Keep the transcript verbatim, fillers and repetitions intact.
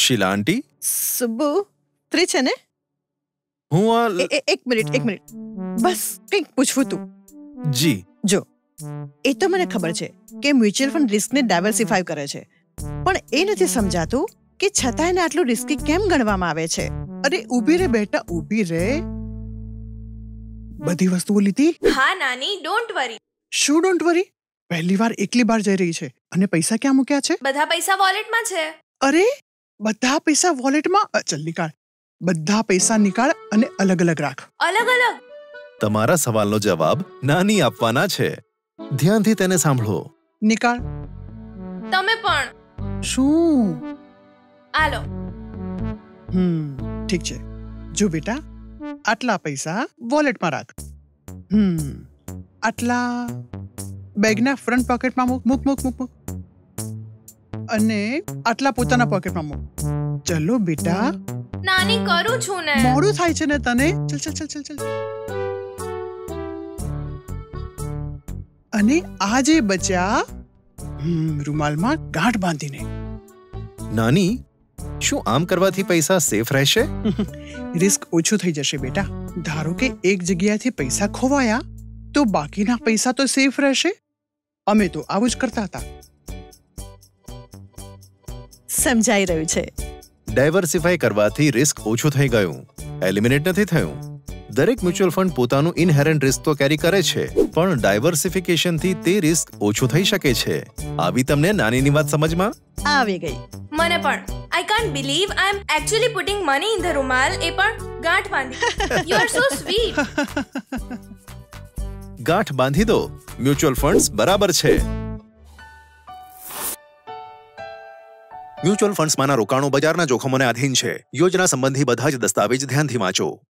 શીલા આંટી, સુબ્બુ ત્રી છે ને? હું આ એ- એ- એક મિનિટ એક મિનિટ બસ કંઈક પૂછવું તું. જી જો એ તો મને ખબર છે કે મ્યુચ્યુઅલ ફંડ રિસ્કને ડાયવર્સિફાઈ કરે છે, પણ એ નથી સમજાતું કે છતાં એને આટલું રિસ્કી કેમ ગણવામાં આવે છે. અરે ઊભી રે બેટા, ઊભી રે. બધી વસ્તુઓ લીધી? હા નાની, ડોન્ટ વરી. શું ડોન્ટ વરી? પહેલી વાર એકલી બાર જઈ રહી છે અને પૈસા ક્યાં મૂક્યા છે? બધા પૈસા વોલેટમાં છે. અરે બધા પૈસા વોલેટમાં? અ, ચલ નીકાળ. બધા પૈસા નીકાળ અને અલગ અલગ રાખ. અલગ અલગ? તમારા સવાલનો જવાબ નાની આપવાના છે. ધ્યાનથી તેને સાંભળો. નીકાળ. તમે પણ. શું? આલો. હમ ઠીક છે. જો બેટા, આટલા પૈસા વોલેટમાં રાખ. હમ આટલા બેગના ફ્રન્ટ પોકેટમાં મૂક મૂક મૂક મૂક મૂક. અને આટલા પોતાના પોકેટમાં મૂક. ચલો બેટા, નાની કરું છું ને. મોડું થાય છે ને તને. ચલ ચલ ચલ ચલ ચલ. અને આ જે બચ્યા, હમ રૂમાલમાં ગાંઠ બાંધીને. નાની, શું આમ કરવાથી પૈસા સેફ રહેશે? રિસ્ક ઓછું થઈ જશે બેટા. ધારો કે એક જગ્યાએથી પૈસા ખોવાયા તો બાકીના પૈસા તો સેફ રહેશે. અમે તો આવું જ કરતા હતા. સમજાઈ રહ્યું છે. ડાયવર્સિફાઈ કરવાથી રિસ્ક ઓછું થઈ ગયું, એલિમિનેટ નથી થયું. દરેક મ્યુચ્યુઅલ ફંડ પોતાનું ઇનહેરન્ટ રિસ્ક તો કેરી કરે છે, પણ ડાયવર્સિફિકેશનથી તે રિસ્ક ઓછું થઈ શકે છે. આવી તમને નાનીની વાત સમજમાં આવી ગઈ? મને પણ. I can't believe I am actually putting money in the રૂમાલ, એ પણ ગાંઠ બાંધી. You are so sweet. ગાંઠ બાંધી દો. મ્યુચ્યુઅલ ફંડ્સ બરાબર છે. મ્યુચ્યુઅલ ફંડ્સમાંના રોકાણો બજારના જોખમોને આધીન છે. યોજના સંબંધી બધા જ દસ્તાવેજ ધ્યાનથી વાંચો.